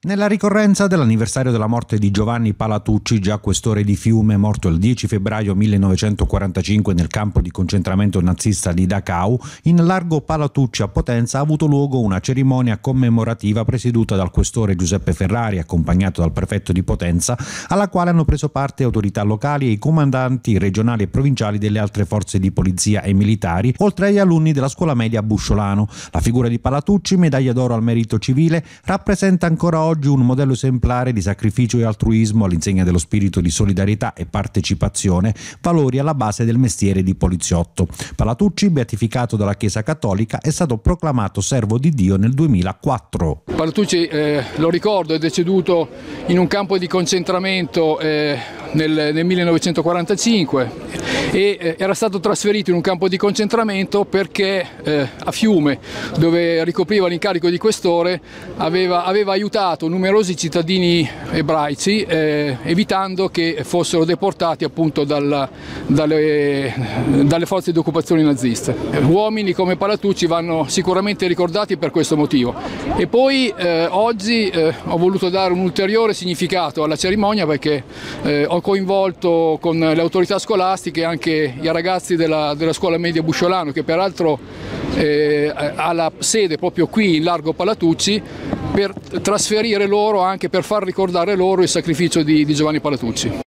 Nella ricorrenza dell'anniversario della morte di Giovanni Palatucci, già questore di Fiume, morto il 10 febbraio 1945 nel campo di concentramento nazista di Dachau, in largo Palatucci a Potenza ha avuto luogo una cerimonia commemorativa presieduta dal questore Giuseppe Ferrari, accompagnato dal prefetto di Potenza, alla quale hanno preso parte autorità locali e i comandanti regionali e provinciali delle altre forze di polizia e militari, oltre agli alunni della scuola media Busciolano. La figura di Palatucci, medaglia d'oro al merito civile, rappresenta ancora oggi un modello esemplare di sacrificio e altruismo all'insegna dello spirito di solidarietà e partecipazione, valori alla base del mestiere di poliziotto. Palatucci, beatificato dalla Chiesa Cattolica, è stato proclamato servo di Dio nel 2004. Palatucci, lo ricordo, è deceduto in un campo di concentramento nel 1945 e era stato trasferito in un campo di concentramento perché a Fiume, dove ricopriva l'incarico di questore, aveva aiutato numerosi cittadini ebraici evitando che fossero deportati appunto dalle forze di occupazione naziste. Uomini come Palatucci vanno sicuramente ricordati per questo motivo. E poi oggi ho voluto dare un ulteriore significato alla cerimonia perché ho coinvolto con le autorità scolastiche anche i ragazzi della scuola media Busciolano, che peraltro ha la sede proprio qui in largo Palatucci, per trasferire loro, anche per far ricordare loro il sacrificio di Giovanni Palatucci.